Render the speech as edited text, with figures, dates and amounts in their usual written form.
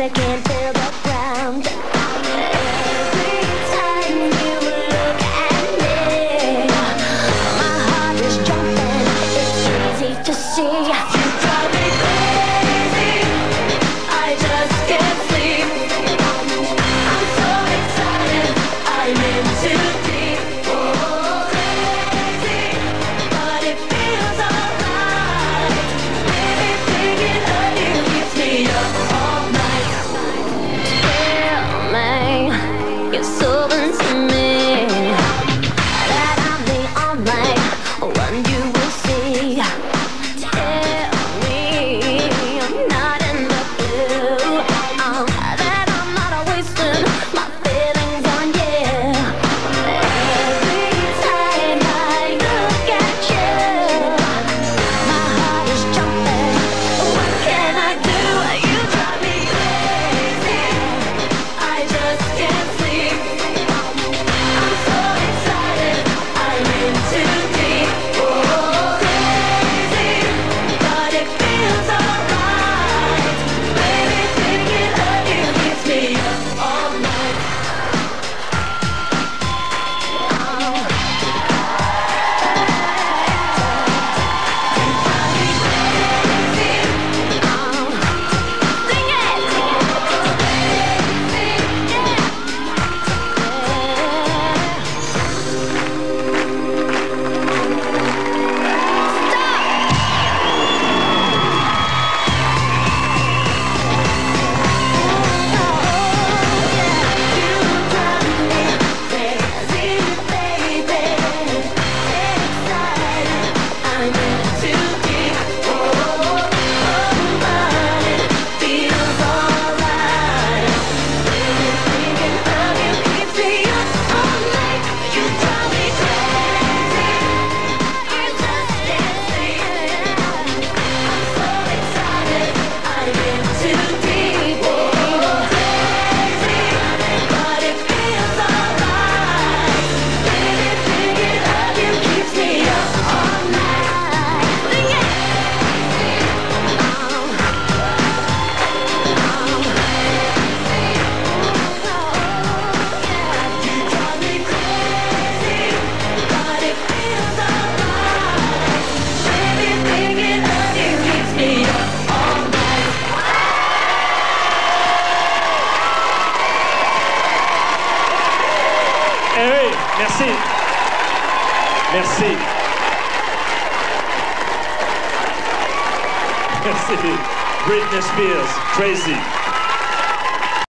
I can't feel the ground. Every time you look at me, my heart is jumping. It's easy to see. You drive me crazy. I just can't sleep. I'm so excited. I'm in too deep. Oh, crazy, but it feels alright. Baby, thinking of you keeps me up all night. Tell me you're so into me, that I'm the only one you will see. Tell me I'm not in the blue, that I'm not wasting my feelings on you. Every time I look at you, my heart is jumping. What can I do? You drive me crazy. I just can't sleep. I'm so excited. I'm in too deep. Oh, crazy, but it feels alright. Baby, thinking of you keeps me up all night. Eh oui, merci. Merci. Merci. Britney Spears, Crazy.